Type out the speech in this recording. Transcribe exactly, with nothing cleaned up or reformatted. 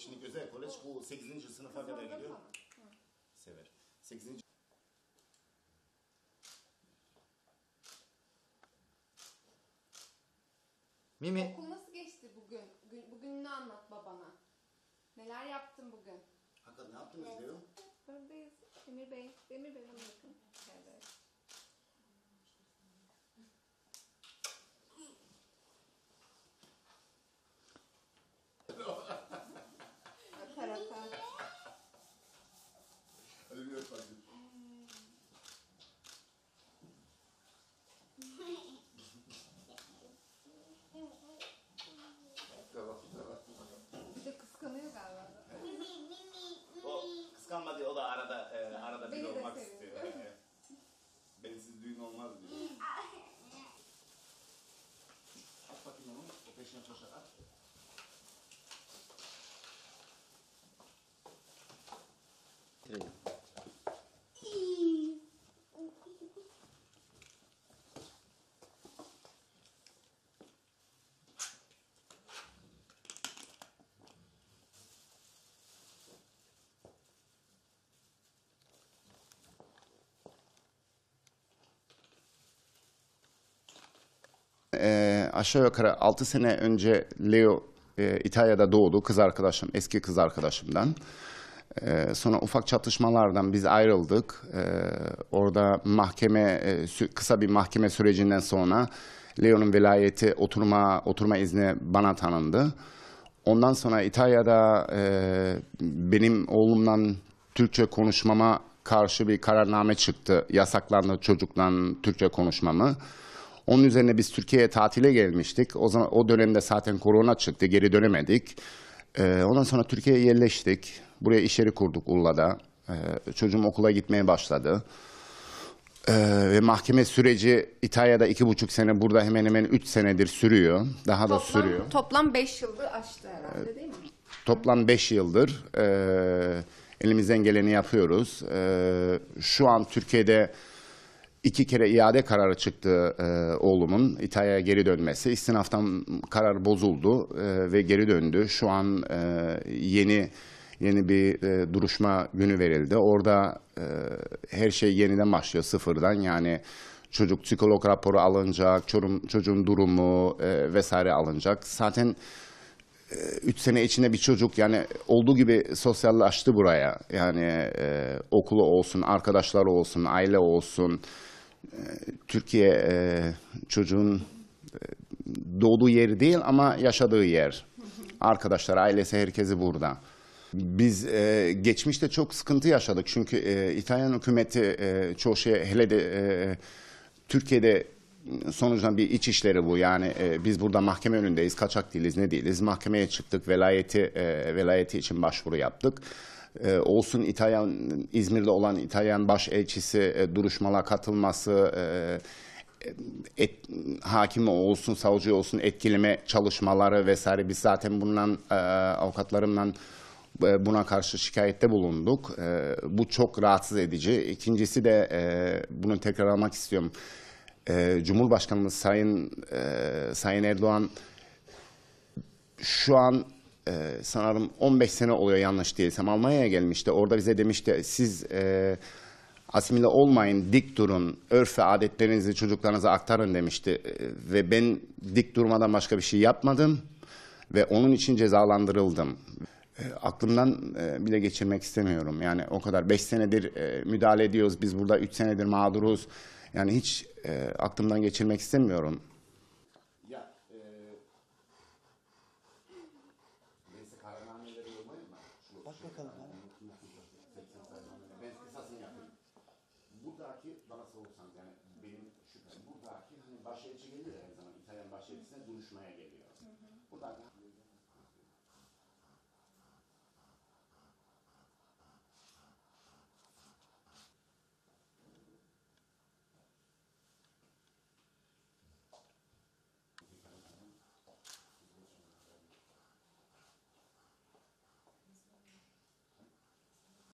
Şimdi özel kolej bu sekizinci sınıfa kadar gidiyor. Sever. sekizinci Mimi. Okul nasıl geçti bugün? Bugün bugününü anlat babana. Neler yaptın bugün? Hakan ne yaptınız Leo? Buradayız. Demir Bey. Demir Bey bana bakın. Evet. Öper öper. Hadi bir öp bakayım. Tamam, tamam. Bir de kıskanıyor galiba. O kıskanmadı, o da arada e, arada bir Beni de olmak seviyor. istiyor. E, bensiz düğün olmaz diyor. At bakayım onu, o peşine koşar at. Ee, aşağı yukarı altı sene önce Leo e, İtalya'da doğdu. Kız arkadaşım, eski kız arkadaşımdan. Ee, sonra ufak çatışmalardan biz ayrıldık. Ee, orada mahkeme e, kısa bir mahkeme sürecinden sonra Leo'nun velayeti oturma oturma izni bana tanındı. Ondan sonra İtalya'da e, benim oğlumdan Türkçe konuşmama karşı bir kararname çıktı. Yasaklandı çocukla Türkçe konuşmamı. Onun üzerine biz Türkiye'ye tatile gelmiştik. O zaman o dönemde zaten korona çıktı, geri dönemedik. Ee, ondan sonra Türkiye'ye yerleştik. Buraya iş yeri kurduk Urla'da. Ee, çocuğum okula gitmeye başladı. Ee, ve mahkeme süreci İtalya'da iki buçuk sene, burada hemen hemen üç senedir sürüyor. Daha da sürüyor. Toplam beş yıldır aştı herhalde değil mi? Toplam beş yıldır e, elimizden geleni yapıyoruz. E, şu an Türkiye'de iki kere iade kararı çıktı e, oğlumun İtalya'ya geri dönmesi. İstinaftan karar bozuldu e, ve geri döndü. Şu an e, yeni yeni bir e, duruşma günü verildi. Orada e, her şey yeniden başlıyor, sıfırdan. Yani çocuk psikolog raporu alınacak, çocuğun, çocuğun durumu e, vesaire alınacak. Zaten üç sene içinde bir çocuk yani olduğu gibi sosyallaştı buraya. Yani e, okulu olsun, arkadaşları olsun, aile olsun. E, Türkiye e, çocuğun e, doğduğu yer değil ama yaşadığı yer. Arkadaşlar, ailesi, herkesi burada. Biz e, geçmişte çok sıkıntı yaşadık. Çünkü e, İtalyan hükümeti e, çoğu şey, hele de e, Türkiye'de sonuçta bir iç işleri bu. Yani e, biz burada mahkeme önündeyiz, kaçak değiliz, ne değiliz. Mahkemeye çıktık, velayeti e, velayeti için başvuru yaptık. E, olsun İtalyan, İzmir'de olan İtalyan başelçisi e, duruşmalara katılması, e, et, hakimi olsun, savcı olsun etkileme çalışmaları vesaire. Biz zaten bundan e, avukatlarımla e, buna karşı şikayette bulunduk. E, bu çok rahatsız edici. İkincisi de e, bunu tekrar almak istiyorum. E, Cumhurbaşkanımız Sayın e, Sayın Erdoğan şu an e, sanırım on beş sene oluyor yanlış değilsem Almanya'ya gelmişti. Orada bize demişti siz e, asimile olmayın, dik durun, örf ve adetlerinizi çocuklarınıza aktarın demişti. E, ve ben dik durmadan başka bir şey yapmadım ve onun için cezalandırıldım. E, aklımdan e, bile geçirmek istemiyorum. Yani o kadar beş senedir e, müdahale ediyoruz, biz burada üç senedir mağduruz. Yani hiç e, aklımdan geçirmek istemiyorum. Ya, e, neyse kararnameleri yollayayım mı? Şu, Bak bakalım. ben kısasını yapayım. Buradaki bana sorursanız yani benim şüphem buradaki hani başelçi geliyor her zaman İtalyan başelçisine duruşmaya geliyor. Buradaki